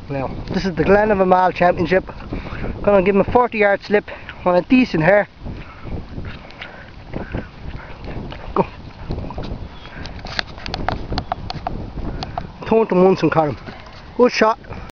Now, this is the Glenavermale Championship. Gonna give him a 40-yard slip on a decent hair. Go. Turn to once and cut him. Good shot.